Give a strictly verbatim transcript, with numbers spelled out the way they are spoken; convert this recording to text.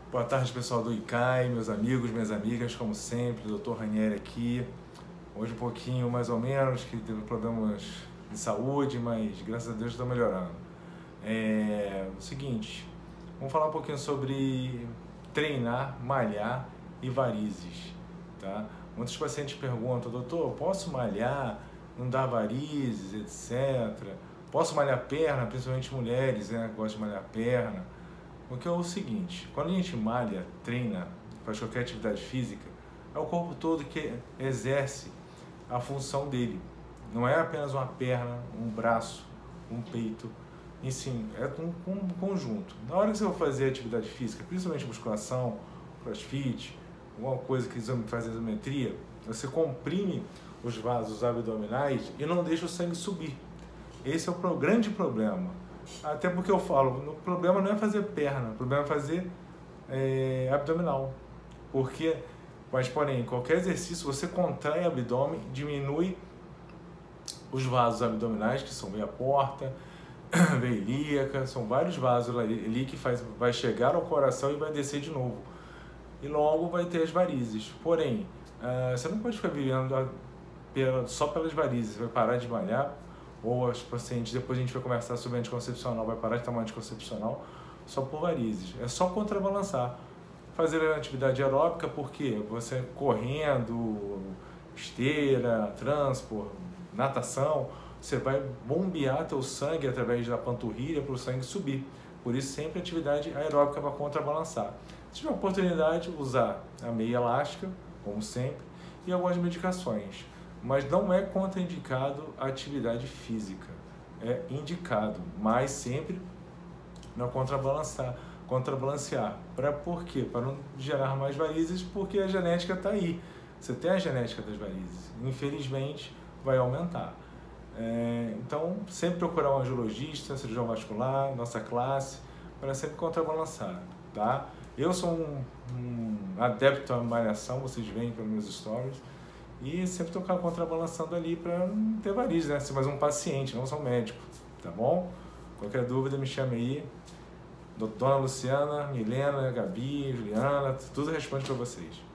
Boa tarde, pessoal do I C A I, meus amigos, minhas amigas, como sempre, doutor Ranieri aqui. Hoje um pouquinho mais ou menos, que teve problemas de saúde, mas graças a Deus está melhorando. É o seguinte, vamos falar um pouquinho sobre treinar, malhar e varizes, tá? Muitos pacientes perguntam, doutor, posso malhar, não dá varizes, etcétera. Posso malhar perna, principalmente mulheres, né, gostam de malhar perna. Porque é o seguinte, quando a gente malha, treina, faz qualquer atividade física, é o corpo todo que exerce a função dele. Não é apenas uma perna, um braço, um peito, e sim, é um, um conjunto. Na hora que você for fazer atividade física, principalmente musculação, crossfit, alguma coisa que faz isometria, você comprime os vasos abdominais e não deixa o sangue subir. Esse é o grande problema. Até porque eu falo, o problema não é fazer perna, o problema é fazer é, abdominal. Porque, mas porém, qualquer exercício, você contrai o abdômen, diminui os vasos abdominais, que são veia porta, veia ilíaca, são vários vasos ali que faz, vai chegar ao coração e vai descer de novo. E logo vai ter as varizes. Porém, uh, você não pode ficar vivendo só pelas varizes, você vai parar de malhar, ou as pacientes, depois a gente vai conversar sobre anticoncepcional, vai parar de tomar anticoncepcional só por varizes. É só contrabalançar. Fazer a atividade aeróbica, porque você correndo, esteira, transpor, natação, você vai bombear teu sangue através da panturrilha para o sangue subir. Por isso, sempre atividade aeróbica para contrabalançar. Se tiver oportunidade, usar a meia elástica, como sempre, e algumas medicações. Mas não é contraindicado a atividade física, é indicado, mas sempre não contrabalançar, contrabalancear. Para por quê? Para não gerar mais varizes, porque a genética está aí. Você tem a genética das varizes, infelizmente vai aumentar. É, então, sempre procurar um angiologista, cirurgião vascular, nossa classe, para sempre contrabalançar, tá? Eu sou um, um adepto à malhação, vocês veem pelos meus stories, e sempre tocar contrabalançando ali para não ter varizes, né? Ser mais um paciente, não só um médico, tá bom? Qualquer dúvida me chame aí. Dona Luciana, Milena, Gabi, Juliana, tudo responde para vocês.